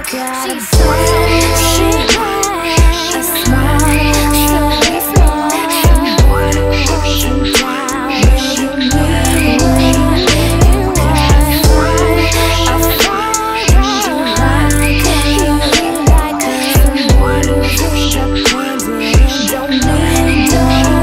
got a bad, a smile, so small, someone who holds you down when you need it. A fire, can you be like someone who's independent and don't need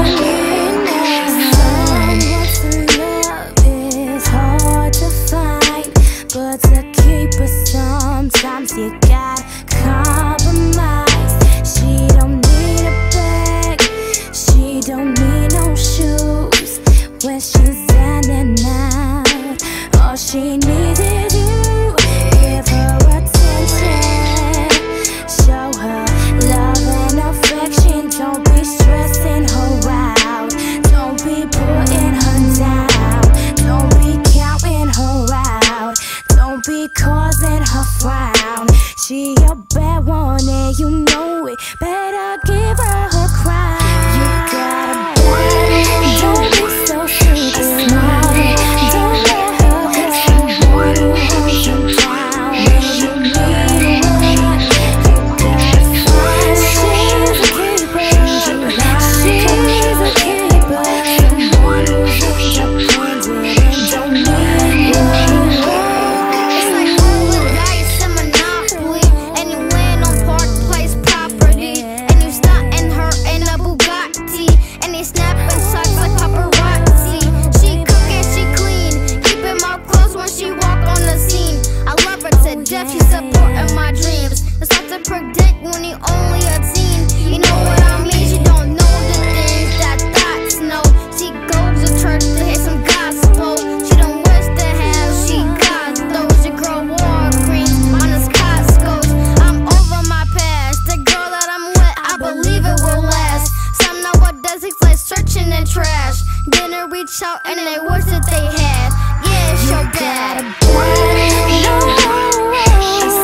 love is hard to find, but to keep her sometimes you gotta compromise. She don't need a bag, she don't need no shoes. When she's in and out, all she needs is you. Give her attention, show her love and affection. Don't be stressing her out, don't be putting her down, don't be counting her out, don't be causing her frown. She a bad one and you know it, better give her her crown. You got a bad, don't be so stupid. Don't let her be someone who holds you down when you need one. You got a fire, she's a keeper, she's a keeper. Someone who's independent and don't need one. It's like rolling dice in Monopoly, and you win on Park Place property, and you stuntin' her in a Bugatti, and they snapping shots like paparazzi. She cook and she clean, keeping my clothes when she walk on the scene. I love her to death, she's supporting my dreams. It's hard to predict when you only a teen. You know what I mean? She don't know the things that thoughts know. She goes to church to hear some gospel. She don't wish to have, she got those. She grow Walgreens, minus Costco's. I'm over my past, the girl that I'm with, I believe it will last. Some nowadays it's like searching in trash. Didn't reach out and they wish that they had. Yeah, it's your bad. No,